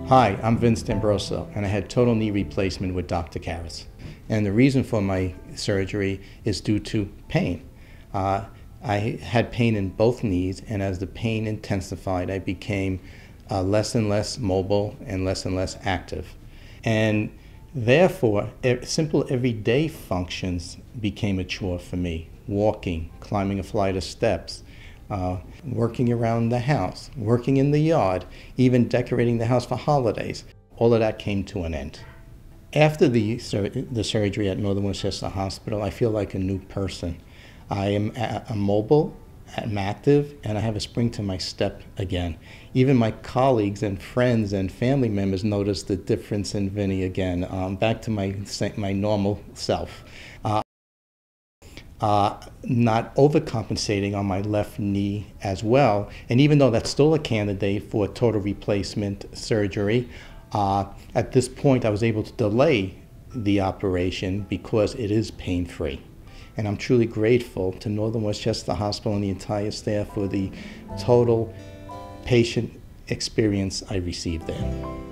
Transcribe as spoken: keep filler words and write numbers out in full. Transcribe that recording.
Hi, I'm Vince D'Ambroso, and I had total knee replacement with Doctor Karas. And the reason for my surgery is due to pain. Uh, I had pain in both knees, and as the pain intensified, I became uh, less and less mobile and less and less active. And therefore, e- simple everyday functions became a chore for me. Walking, climbing a flight of steps, uh, working around the house, working in the yard, even decorating the house for holidays. All of that came to an end. After the, sur the surgery at Northern Worcester Hospital, I feel like a new person. I am a mobile, I'm active, and I have a spring to my step again. Even my colleagues and friends and family members notice the difference in Vinny again, um, back to my, my normal self. Uh, Uh, not overcompensating on my left knee as well. And even though that's still a candidate for total replacement surgery, uh, at this point I was able to delay the operation because it is pain-free. And I'm truly grateful to Northern Worcester Hospital and the entire staff for the total patient experience I received there.